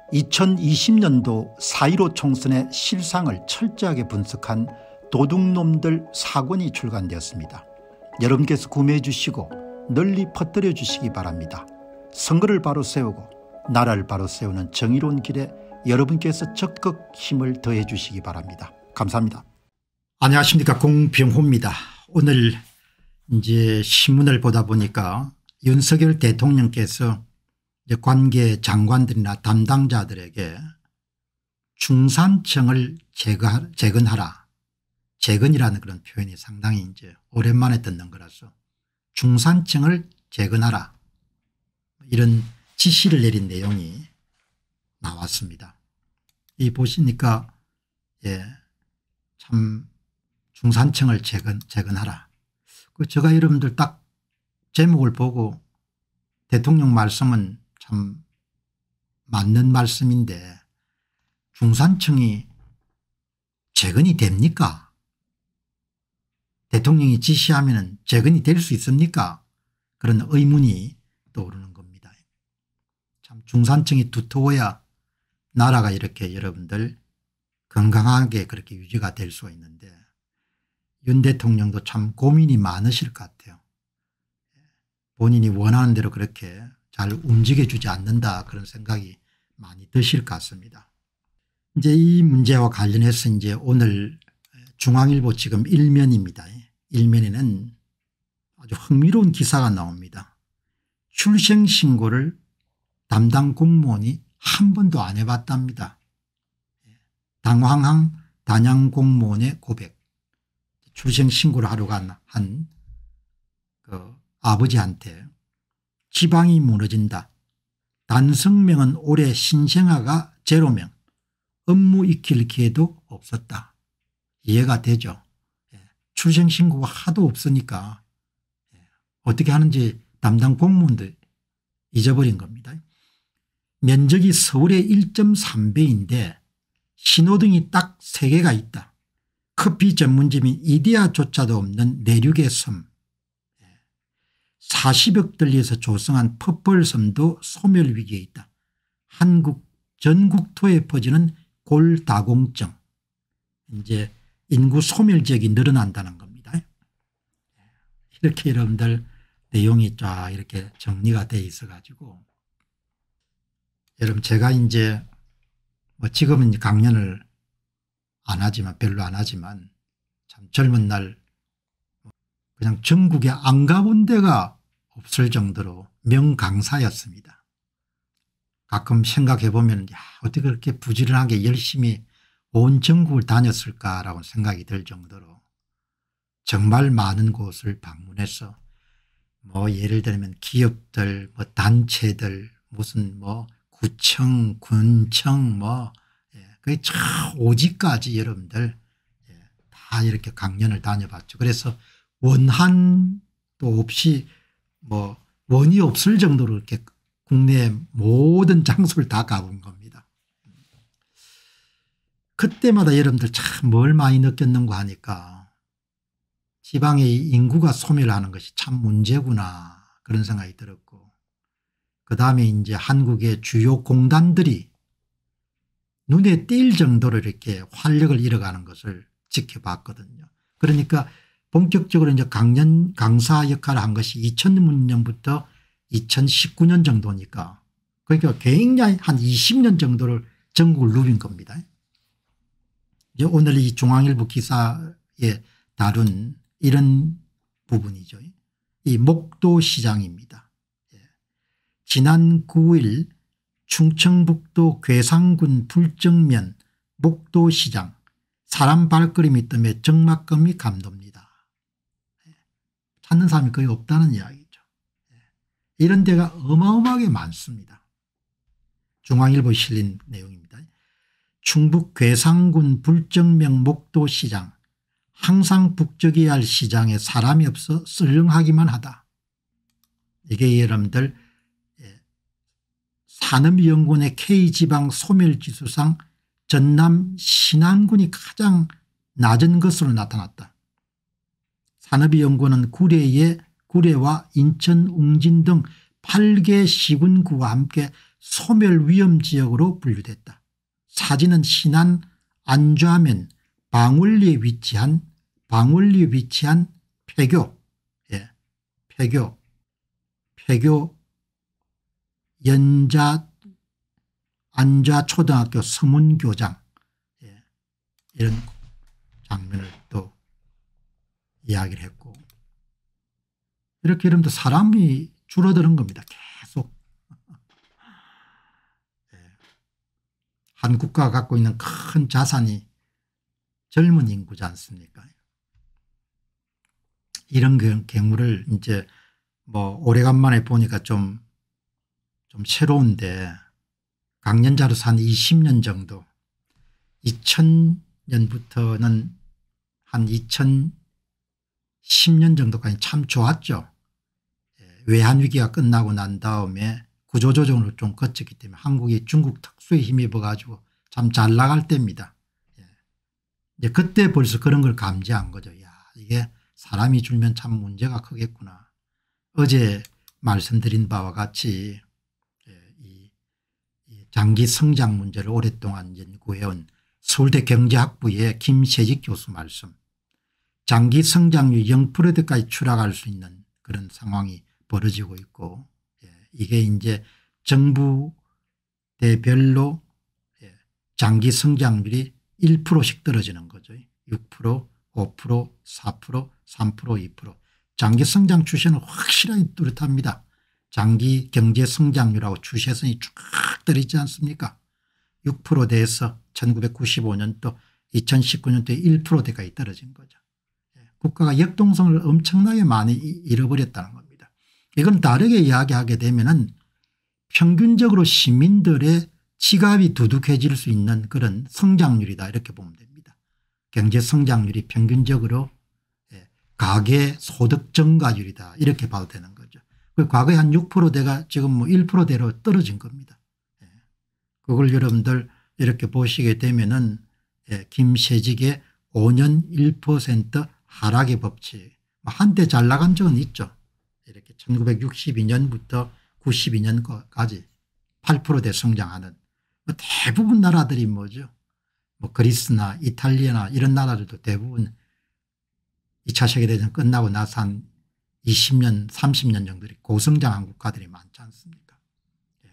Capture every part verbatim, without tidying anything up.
이천이십 년도 사 일오 총선의 실상을 철저하게 분석한 도둑놈들 사 권이 출간되었습니다. 여러분께서 구매해 주시고 널리 퍼뜨려 주시기 바랍니다. 선거를 바로 세우고 나라를 바로 세우는 정의로운 길에 여러분께서 적극 힘을 더해 주시기 바랍니다. 감사합니다. 안녕하십니까, 공병호입니다. 오늘 이제 신문을 보다 보니까 윤석열 대통령께서 이제 관계 장관들이나 담당자들에게 중산층을 재건, 재건하라. 재건이라는 그런 표현이 상당히 이제 오랜만에 듣는 거라서 중산층을 재건하라, 이런 지시를 내린 내용이 나왔습니다. 이 보시니까 예, 참 중산층을 재건, 재건하라. 그 제가 여러분들 딱 제목을 보고 대통령 말씀은 참 맞는 말씀인데 중산층이 재건이 됩니까? 대통령이 지시하면 재건이 될 수 있습니까? 그런 의문이 떠오르는 겁니다. 참 중산층이 두터워야 나라가 이렇게 여러분들 건강하게 그렇게 유지가 될 수가 있는데 윤 대통령도 참 고민이 많으실 것 같아요. 본인이 원하는 대로 그렇게 잘 움직여 주지 않는다, 그런 생각이 많이 드실 것 같습니다. 이제 이 문제와 관련해서 이제 오늘 중앙일보 지금 일면입니다. 일면에는 아주 흥미로운 기사가 나옵니다. 출생 신고를 담당 공무원이 한 번도 안 해봤답니다. 당황한 단양 공무원의 고백. 출생 신고를 하러 간 한 그 아버지한테 지방이 무너진다. 단성명은 올해 신생아가 제로명. 업무 익힐 기회도 없었다. 이해가 되죠. 출생 신고가 하도 없으니까 어떻게 하는지 담당 공무원도 잊어버린 겁니다. 면적이 서울의 일 점 삼 배인데 신호등이 딱 세 개가 있다. 커피 전문점인 이데아조차도 없는 내륙의 섬. 사십억 들리에서 조성한 퍼플섬도 소멸 위기에 있다. 한국 전국토에 퍼지는 골다공증. 이제 인구 소멸 지역이 늘어난다는 겁니다. 이렇게 여러분들 내용이 쫙 이렇게 정리가 돼 있어 가지고 여러분 제가 이제 뭐 지금은 강연을 안 하지만 별로 안 하지만 참 젊은 날 그냥 전국에 안 가본 데가 없을 정도로 명강사였습니다. 가끔 생각해 보면 야, 어떻게 그렇게 부지런하게 열심히 온 전국을 다녔을까라고 생각이 들 정도로 정말 많은 곳을 방문해서 뭐 예를 들면 기업들 뭐 단체들 무슨 뭐 구청 군청 뭐 예, 거의 저 오지까지 여러분들 예, 다 이렇게 강연을 다녀봤죠. 그래서 원한도 없이 뭐 원이 없을 정도로 이렇게 국내 모든 장소를 다 가본 겁니다. 그때마다 여러분들 참 뭘 많이 느꼈는가 하니까 지방의 인구가 소멸하는 것이 참 문제구나, 그런 생각이 들었고, 그다음에 이제 한국의 주요 공단들이 눈에 띌 정도로 이렇게 활력을 잃어가는 것을 지켜봤거든요. 그러니까 본격적으로 이제 강연 강사 역할을 한 것이 이천 년부터 이천십구 년 정도니까 그러니까 굉장히 한 이십 년 정도를 전국을 누빈 겁니다. 이제 오늘 이 중앙일보 기사에 다룬 이런 부분이죠. 이 목도시장입니다. 지난 구 일 충청북도 괴산군 불정면 목도시장 사람 발걸음이 뜸에 적막감이 감돕니다. 찾는 사람이 거의 없다는 이야기죠. 이런 데가 어마어마하게 많습니다. 중앙일보에 실린 내용입니다. 충북 괴산군 불정면 목도시장. 항상 북적여야 할 시장에 사람이 없어 썰렁하기만 하다. 이게 여러분들 산업연구원의 K지방 소멸지수상 전남 신안군이 가장 낮은 것으로 나타났다. 산업연구원은 구례의 구례와 인천 웅진 등 팔 개 시군구와 함께 소멸 위험 지역으로 분류됐다. 사진은 신안 안좌면 방울리에 위치한 방울리에 위치한 폐교 예, 폐교 폐교 연자 안좌초등학교 서문교장 예, 이런 장면을 또 이야기를 했고 이렇게 이러면 사람이 줄어드는 겁니다. 계속. 예. 한 국가가 갖고 있는 큰 자산이 젊은 인구지 않습니까? 이런 경우를 이제 뭐 오래간만에 보니까 좀, 좀 새로운데 강연자로서 한 이십 년 정도 이천 년부터는 한 이천십 년 정도까지 참 좋았죠. 외환위기가 끝나고 난 다음에 구조조정을 좀 거쳤기 때문에 한국이 중국 특수에 힘입어 가지고 참 잘 나갈 때입니다. 이제 그때 벌써 그런 걸 감지한 거죠. 야, 이게 사람이 줄면 참 문제가 크겠구나. 어제 말씀드린 바와 같이 이 장기 성장 문제를 오랫동안 연구해온 서울대 경제학부의 김세직 교수 말씀. 장기 성장률 영 퍼센트까지 추락할 수 있는 그런 상황이 벌어지고 있고 이게 이제 정부대별로 장기 성장률이 일 퍼센트씩 떨어지는 거죠. 육 퍼센트, 오 퍼센트, 사 퍼센트, 삼 퍼센트, 이 퍼센트. 장기 성장 추세는 확실하게 뚜렷합니다. 장기 경제 성장률하고 추세선이 쭉 떨어지지 않습니까? 육 퍼센트대에서 천구백구십오 년도 이천십구 년도에 일 퍼센트대까지 떨어진 거죠. 국가가 역동성을 엄청나게 많이 잃어버렸다는 겁니다. 이건 다르게 이야기하게 되면은 평균적으로 시민들의 지갑이 두둑해질 수 있는 그런 성장률이다 이렇게 보면 됩니다. 경제 성장률이 평균적으로 가계 소득 증가율이다 이렇게 봐도 되는 거죠. 과거에 한 육 퍼센트대가 지금 뭐 일 퍼센트대로 떨어진 겁니다. 그걸 여러분들 이렇게 보시게 되면은 김세직의 오 년 일 퍼센트 하락의 법칙 한때 잘 나간 적은 있죠. 이렇게 천구백육십이 년부터 구십이 년까지 팔 퍼센트대 성장하는 대부분 나라들이 뭐죠. 뭐 그리스나 이탈리아나 이런 나라들도 대부분 이 차 세계대전 끝나고 나서 한 이십 년 삼십 년 정도의 고성장한 국가들이 많지 않습니까? 예.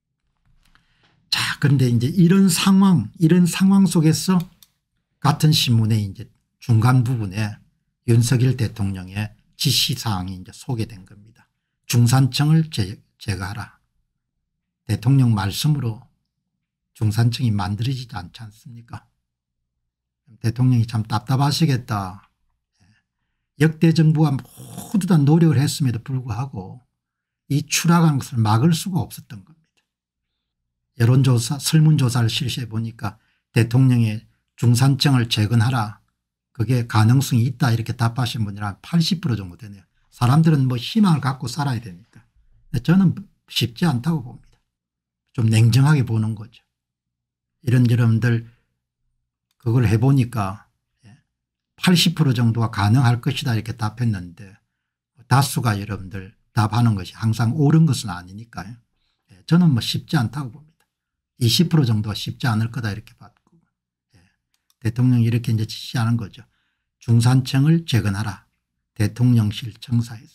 자, 그런데 이제 이런 상황 이런 상황 속에서 같은 신문에 이제 중간 부분에 윤석열 대통령의 지시사항이 이제 소개된 겁니다. 중산층을 제, 제거하라. 대통령 말씀으로 중산층이 만들어지지 않지 않습니까? 대통령이 참 답답하시겠다. 역대 정부가 모두 다 노력을 했음에도 불구하고 이 추락한 것을 막을 수가 없었던 겁니다. 여론조사 설문조사를 실시해 보니까 대통령의 중산층을 재건하라. 그게 가능성이 있다 이렇게 답하신 분이 한 팔십 퍼센트 정도 되네요. 사람들은 뭐 희망을 갖고 살아야 되니까. 저는 쉽지 않다고 봅니다. 좀 냉정하게 보는 거죠. 이런 여러분들 그걸 해보니까 팔십 퍼센트 정도가 가능할 것이다 이렇게 답했는데 다수가 여러분들 답하는 것이 항상 옳은 것은 아니니까요. 저는 뭐 쉽지 않다고 봅니다. 이십 퍼센트 정도가 쉽지 않을 거다 이렇게 봤고 대통령이 이렇게 이제 지시하는 거죠. 중산층을 재건하라. 대통령실 청사에서.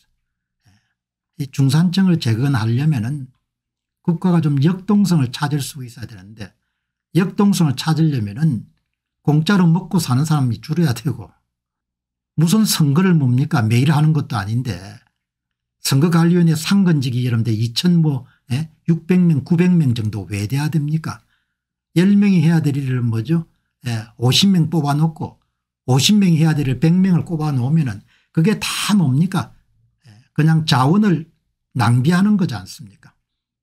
이 중산층을 재건하려면은 국가가 좀 역동성을 찾을 수 있어야 되는데 역동성을 찾으려면은 공짜로 먹고 사는 사람이 줄여야 되고 무슨 선거를 뭡니까 매일 하는 것도 아닌데 선거관리위원회 상근직이 여러분들 이천 뭐 육백 명 구백 명 정도 왜 돼야 됩니까? 열 명이 해야 될 일을 뭐죠? 예, 오십 명 뽑아놓고 오십 명이 해야 될 일을 백 명을 꼽아놓으면은 그게 다 뭡니까? 예, 그냥 자원을 낭비하는 거지 않습니까?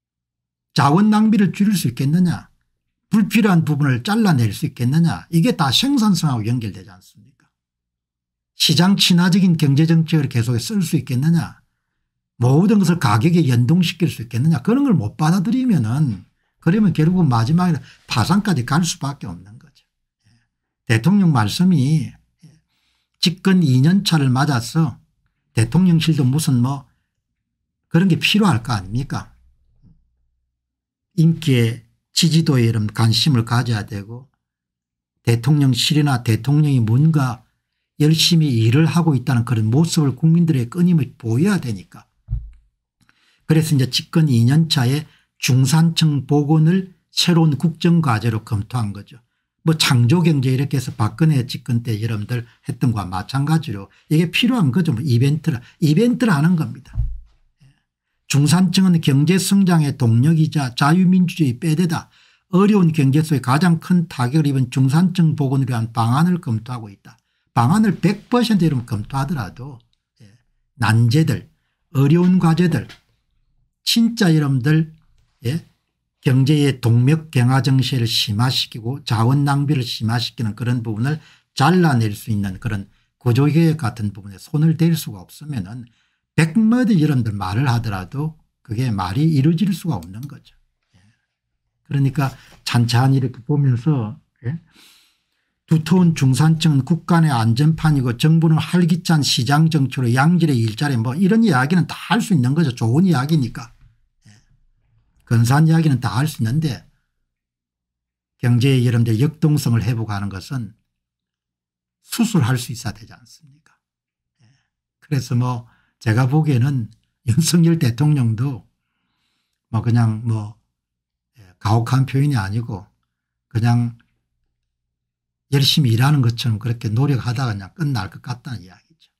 자원 낭비를 줄일 수 있겠느냐? 불필요한 부분을 잘라낼 수 있겠느냐? 이게 다 생산성하고 연결되지 않습니까? 시장 친화적인 경제정책을 계속 쓸 수 있겠느냐? 모든 것을 가격에 연동시킬 수 있겠느냐? 그런 걸 못 받아들이면은 그러면 결국은 마지막에 파산까지 갈 수밖에 없는 거죠. 대통령 말씀이 집권 이 년 차를 맞아서 대통령실도 무슨 뭐 그런 게 필요할 거 아닙니까? 인기에 지지도에 이런 관심을 가져야 되고 대통령실이나 대통령이 뭔가 열심히 일을 하고 있다는 그런 모습을 국민들의 끊임없이 보여야 되니까. 그래서 이제 집권 이 년 차에 중산층 복원을 새로운 국정과제로 검토한 거죠. 뭐 창조경제 이렇게 해서 박근혜 집권 때 여러분들 했던 거와 마찬가지로 이게 필요한 거죠. 뭐 이벤트를 이벤트를 하는 겁니다. 중산층은 경제성장의 동력이자 자유민주주의 빼대다. 어려운 경제 속에 가장 큰 타격을 입은 중산층 복원을 위한 방안을 검토하고 있다. 방안을 백 퍼센트 여러분 검토하더라도 난제들 어려운 과제들 진짜 여러분들 예? 경제의 동맥경화 정세를 심화시키고 자원 낭비를 심화시키는 그런 부분을 잘라낼 수 있는 그런 구조개혁 같은 부분에 손을 댈 수가 없으면은 백마디 여러분들 말을 하더라도 그게 말이 이루어질 수가 없는 거죠. 그러니까 찬찬히 이렇게 보면서 예? 두터운 중산층은 국간의 안전판이고 정부는 활기찬 시장 정치로 양질의 일자리 뭐 이런 이야기는 다 할 수 있는 거죠. 좋은 이야기니까. 예. 근사한 이야기는 다 할 수 있는데 경제의 여러분들 역동성을 회복하는 것은 수술할 수 있어야 되지 않습니까? 예. 그래서 뭐 제가 보기에는 윤석열 대통령도 뭐 그냥 뭐 가혹한 표현이 아니고 그냥 열심히 일하는 것처럼 그렇게 노력하다가 그냥 끝날 것 같다는 이야기죠.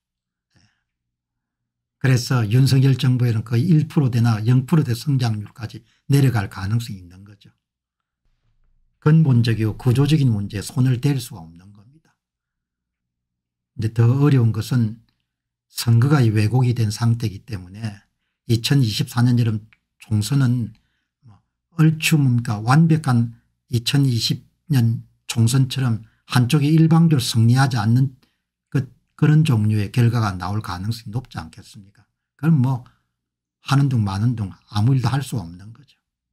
그래서 윤석열 정부에는 거의 일 퍼센트대나 영 퍼센트대 성장률까지 내려갈 가능성이 있는 거죠. 근본적이고 구조적인 문제에 손을 댈 수가 없는 겁니다. 이제 더 어려운 것은 선거가 왜곡이 된 상태이기 때문에 이천이십사 년 여름 총선은 얼추 뭡니까 완벽한 이천이십 년 총선처럼 한쪽이 일방적으로 승리하지 않는 그, 그런 종류의 결과가 나올 가능성이 높지 않겠습니까? 그럼 뭐 하는 둥 마는 둥 아무 일도 할 수 없는 거죠.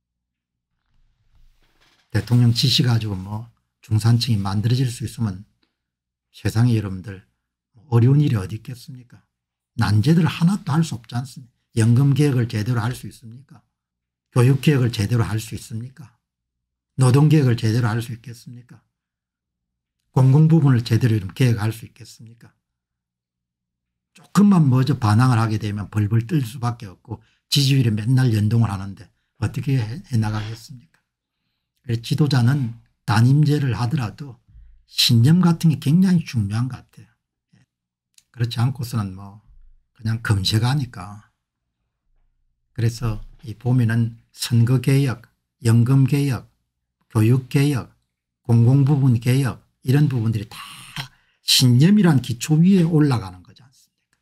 대통령 지시 가지고 뭐 중산층이 만들어질 수 있으면 세상에 여러분들 어려운 일이 어디 있겠습니까? 난제들 하나도 할 수 없지 않습니까? 연금개혁을 제대로 할 수 있습니까? 교육개혁을 제대로 할 수 있습니까? 노동개혁을 제대로 할 수 있겠습니까? 공공부문을 제대로 개혁할 수 있겠습니까? 조금만 먼저 반항을 하게 되면 벌벌 떨 수밖에 없고 지지율에 맨날 연동을 하는데 어떻게 해, 해 나가겠습니까? 그래서 지도자는 단임제를 하더라도 신념 같은 게 굉장히 중요한 것 같아요. 그렇지 않고서는 뭐 그냥 금세가니까. 그래서 이 보면은 선거개혁, 연금개혁, 교육개혁, 공공부문 개혁 이런 부분들이 다 신념이란 기초 위에 올라가는 거지 않습니까?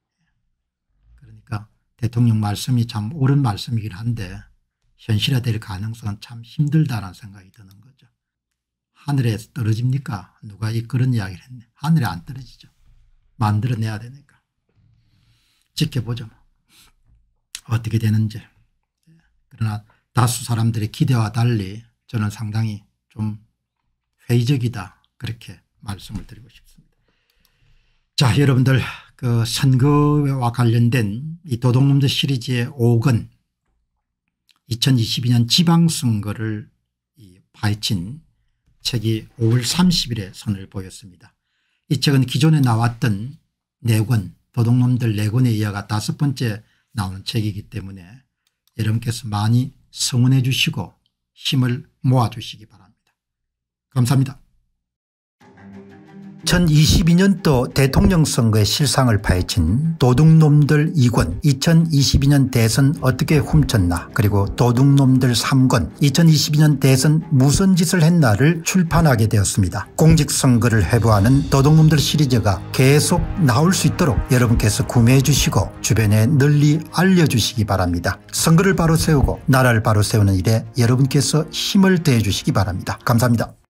그러니까 대통령 말씀이 참 옳은 말씀이긴 한데 현실화될 가능성은 참 힘들다는 생각이 드는 거죠. 하늘에 떨어집니까? 누가 이 그런 이야기를 했네. 하늘에 안 떨어지죠. 만들어내야 되니까. 지켜보죠. 뭐. 어떻게 되는지. 그러나 다수 사람들의 기대와 달리 저는 상당히 좀 회의적이다. 그렇게 말씀을 드리고 싶습니다. 자, 여러분들 그 선거와 관련된 이 도둑놈들 시리즈의 오 권 이천이십이 년 지방선거를 파헤친 책이 오월 삼십일에 선을 보였습니다. 이 책은 기존에 나왔던 네 권 도둑놈들 네 권에 이어가 다섯 번째 나오는 책이기 때문에 여러분께서 많이 성원해 주시고 힘을 모아 주시기 바랍니다. 감사합니다. 이천이십이 년도 대통령 선거의 실상을 파헤친 도둑놈들 이 권 이천이십이 년 대선 어떻게 훔쳤나 그리고 도둑놈들 삼 권 이천이십이 년 대선 무슨 짓을 했나를 출판하게 되었습니다. 공직선거를 회부하는 도둑놈들 시리즈가 계속 나올 수 있도록 여러분께서 구매해 주시고 주변에 널리 알려주시기 바랍니다. 선거를 바로 세우고 나라를 바로 세우는 일에 여러분께서 힘을 더해 주시기 바랍니다. 감사합니다.